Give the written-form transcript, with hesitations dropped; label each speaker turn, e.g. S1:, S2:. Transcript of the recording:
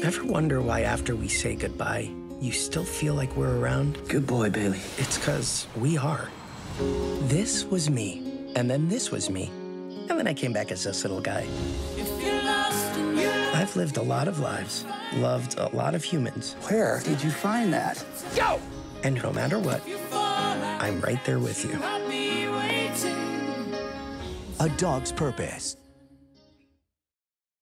S1: Ever wonder why after we say goodbye, you still feel like we're around?
S2: Good boy, Bailey.
S1: It's 'cause we are. This was me, and then this was me, and then I came back as this little guy. I've lived a lot of lives, loved a lot of humans.
S2: Where did you find that?
S1: Go! And no matter what, I'm right there with you.
S3: A Dog's Purpose.